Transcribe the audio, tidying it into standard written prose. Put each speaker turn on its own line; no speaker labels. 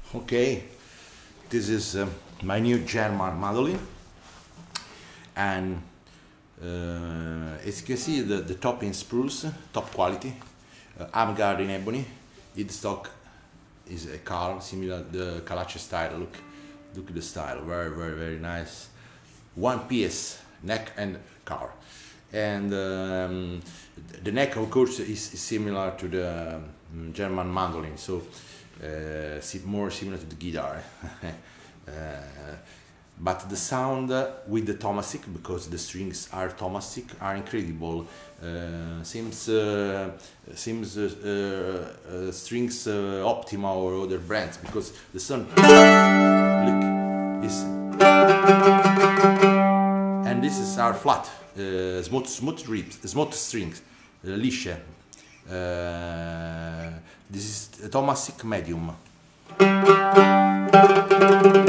Okay, this is my new German mandolin, and as you can see, the top in spruce, top quality, Amgard in ebony. Headstock is a car similar to the Calace style. Look at the style, very nice. One piece neck and car, and the neck of course is similar to the German mandolin, so more similar to the guitar. But the sound with the Tomasic, because the strings are Tomasic, are incredible. Seems strings Optima or other brands, because the sound, look, is, and this is our flat, smooth strings, lisce. This is Tomasic medium.